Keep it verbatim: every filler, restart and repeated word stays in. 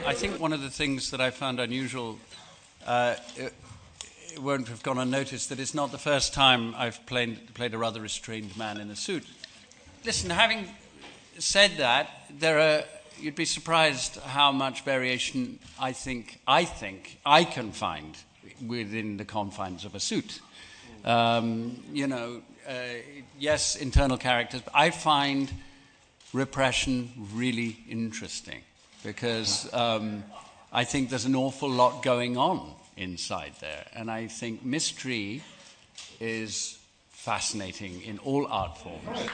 I think one of the things that I found unusual, uh, it, it won't have gone unnoticed, that it's not the first time I've played, played a rather restrained man in a suit. Listen, having said that, there are, you'd be surprised how much variation I think, I think I can find within the confines of a suit. Um, you know, uh, yes, internal characters, but I find repression really interesting because um, I think there's an awful lot going on inside there, and I think mystery is fascinating in all art forms.